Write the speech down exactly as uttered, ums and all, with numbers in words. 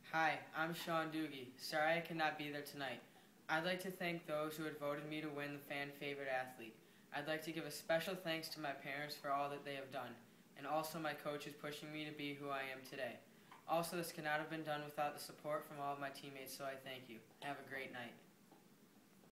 Hi, I'm Sean Dhooghe. Sorry I cannot be there tonight. I'd like to thank those who had voted me to win the fan favorite athlete. I'd like to give a special thanks to my parents for all that they have done, and also my coaches pushing me to be who I am today. Also, this could not have been done without the support from all of my teammates, so I thank you. Have a great night.